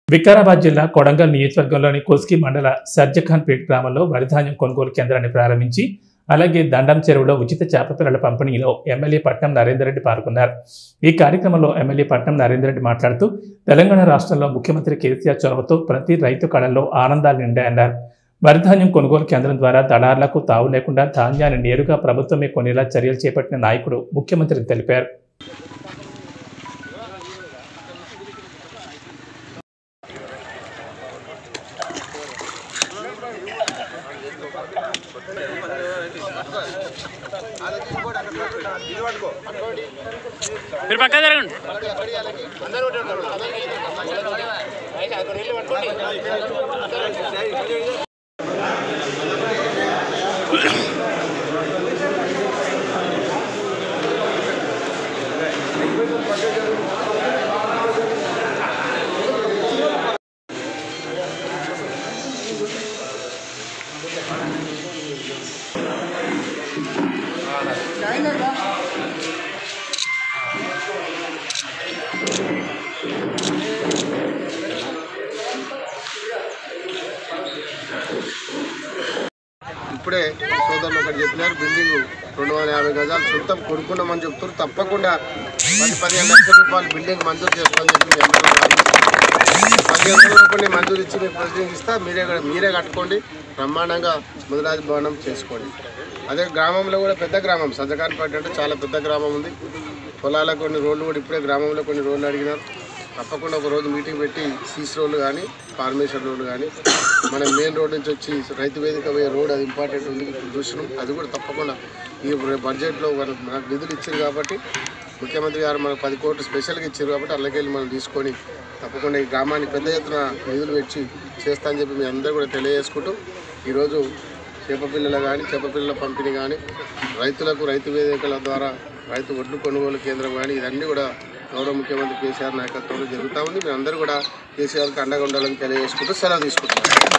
వికారాబాద్ జిల్లా కొడంగల్ నియోజకవర్గంలోని కోస్గి మండల సర్జఖాన్పేట్ గ్రామంలో వరిధాన్యం కొనుగోలు కేంద్రాన్ని ప్రారంభించి అలాగే దండం చెరువులో ఉచిత చేపపిల్లల పంపిణీలో ఎమ్మెల్యే పట్నం నరేందర్ రెడ్డి పాల్గొన్నారు. ఈ కార్యక్రమంలో ఎమ్మెల్యే పట్నం నరేందర్ రెడ్డి మాట్లాడుతూ తెలంగాణ రాష్ట్రంలో ముఖ్యమంత్రి కేసీఆర్ చొరవతో ప్రతి రైతు కళల్లో ఆనందాలు నిండాయన్నారు. వరిధాన్యం కొనుగోలు కేంద్రం ద్వారా దళారులకు తావు లేకుండా ధాన్యాన్ని నేరుగా ప్రభుత్వమే కొనేలా చర్యలు చేపట్టిన నాయకుడు ముఖ్యమంత్రి తెలిపారు. ఇప్పుడే సోదరులు ఒకటి చెప్పినారు, బిల్డింగ్ 250 గజాలు సొంతం కొనుక్కున్నామని చెప్తారు. తప్పకుండా 10-15 లక్షల రూపాయలు బిల్డింగ్ మంజూరు చేసుకోమని చెప్పి 15 రూపాయలు మంజూరు ఇచ్చి మీకు ప్రొసీడింగ్ ఇస్తా, మీరే కట్టుకోండి, బ్రహ్మాండంగా ముదిరాజు భవనం చేసుకోండి. అదే గ్రామంలో కూడా పెద్ద గ్రామం సజ్జఖాన్పేట అంటే చాలా పెద్ద గ్రామం ఉంది. పొలాలకు కొన్ని రోడ్లు కూడా ఇప్పుడే గ్రామంలో కొన్ని రోడ్లు అడిగినారు. తప్పకుండా ఒక రోజు మీటింగ్ పెట్టి సీసీ రోడ్లు కానీ ఫార్మేషన్ రోడ్లు కానీ మన మెయిన్ రోడ్ నుంచి వచ్చి రైతు వేదిక పోయే రోడ్ అది ఇంపార్టెంట్ ఉంది. ఇప్పుడు చూసినాం, అది కూడా తప్పకుండా ఈ బడ్జెట్లో మనకు నిధులు ఇచ్చారు కాబట్టి ముఖ్యమంత్రి గారు మనకు 10 కోట్లు స్పెషల్గా ఇచ్చారు కాబట్టి అల్లకెళ్ళి మనం తీసుకొని తప్పకుండా ఈ గ్రామానికి పెద్ద ఎత్తున నిధులు పెట్టి చేస్తా అని చెప్పి మీ అందరూ కూడా తెలియజేసుకుంటూ ఈరోజు చేపపిల్లలు కానీ చేపపిల్లల పంపిణీ కానీ రైతులకు రైతు వేదికల ద్వారా రైతు ఒడ్లు కొనుగోలు కేంద్రం కానీ ఇవన్నీ కూడా గౌరవ ముఖ్యమంత్రి కేసీఆర్ నాయకత్వంలో జరుగుతూ ఉంది. మీ అందరూ కూడా కేసీఆర్కి అండగా ఉండాలని తెలియజేసుకుంటూ సెలవు తీసుకుంటున్నాం.